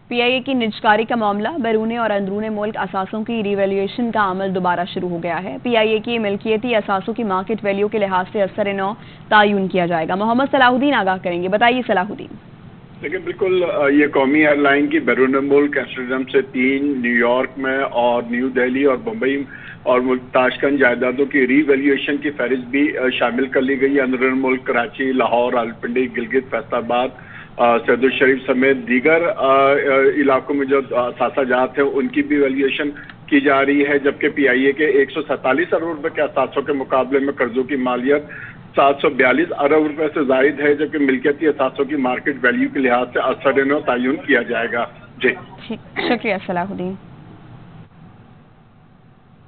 PIA की निजकारी का मामला। बैरूनी और अंदरूनी मुल्क असासों की रिवैल्यूएशन का अमल दोबारा शुरू हो गया है। पीआईए की मिल्कियती असासों की मार्केट वैल्यू के लिहाज से असर नौ तयन किया जाएगा। मोहम्मद सलाहुद्दीन आगाह करेंगे, बताइए सलाहुद्दीन। देखिए, बिल्कुल ये कौमी एयरलाइन की बैरून मुल्क एम्स्टर्डम से 3 न्यूयॉर्क में और न्यू दिल्ली और मुंबई और ताशकंद जायदादों की रीवैल्यूएशन की फहरिस्त भी शामिल कर ली गई है। अंदरून मुल्क कराची, लाहौर, रावलपिंडी, गिलगित, फैसलाबाद, सैयद शरीफ समेत दीगर इलाकों में जो असासाजात हैं उनकी भी वैल्यूएशन की जा रही है, जबकि पीआईए के 147 अरब रुपए के असासों के मुकाबले में कर्जों की मालियत 742 अरब रुपए से जायद है, जबकि मिल्कियती असासों की मार्केट वैल्यू के लिहाज से असर तयन किया जाएगा। जी, शुक्रिया सलाहुद्दीन।